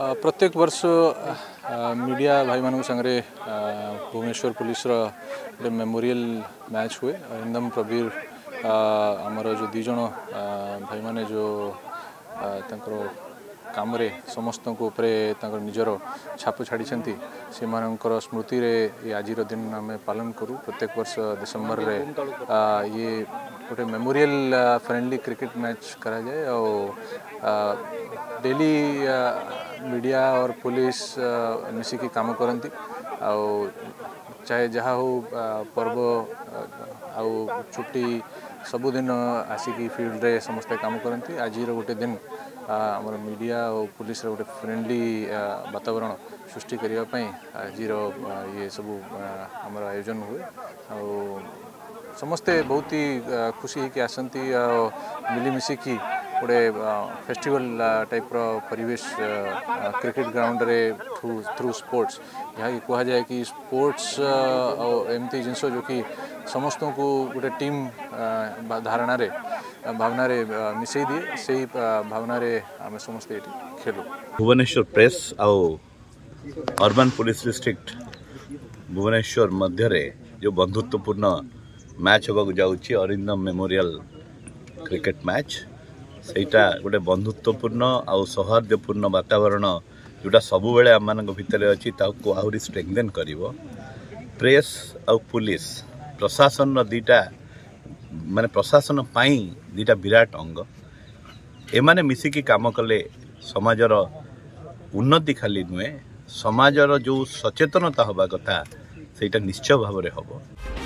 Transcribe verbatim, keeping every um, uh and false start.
प्रत्येक वर्ष मीडिया भाई मान संगे भुवनेश्वर पुलिस रो मेमोरियल मैच हुए इंदम प्रवीर आमर जो दीज भाई माने जो काम रे समस्त को ऊपर निजर छाप छाड़ी से स्मृति रे आज दिन आम पालन करूँ प्रत्येक वर्ष डिसेम्बर रे ये गोटे मेमोरियल फ्रेंडली क्रिकेट मैच करा जाए और डेली मीडिया और पुलिस मिसिकी काम करती चाहे जहाँ हो पर्व आउ छुट्टी सबुदिन आसिकी फील्ड रे समस्ते काम करती आज गोटे दिन आमर मीडिया और पुलिस गोटे फ्रेंडली वातावरण सृष्टि करने आज ये सब आमर आयोजन हुए और समस्ते बहुत ही खुशी होकर आसती मिलमिशिकी गोटे फेस्टिवल टाइप रो परिवेश क्रिकेट ग्राउंड रे थ्रू थ्रू स्पोर्ट्स यहाँ कहा जाए कि स्पोर्ट्स एमती जिनस जो कि समस्त को गोटे टीम धारणा रे भावना रे मिसई दिए से भावना रे आम समस्ते खेलु। भुवनेश्वर प्रेस आउ अर्बन पुलिस डिस्ट्रिक्ट भुवनेश्वर मध्य रे जो बंधुत्वपूर्ण मैच होगा जाऊँगी अरिंदम मेमोरियल क्रिकेट मैच सेटा गोटे बंधुत्वपूर्ण आउ सौहार्दपूर्ण वातावरण जोटा सबु बेले आम मान भितर अच्छी आहरी स्ट्रेंथेन करिवो। प्रेस आउ पुलिस प्रशासन दीटा माने प्रशासन पाई दीटा विराट अंग एमाने मिसिकी काम कले समाजर उन्नति खाली नुहे समाजर जो सचेतनता हवा कथा सेटा निश्चय भाव में हम।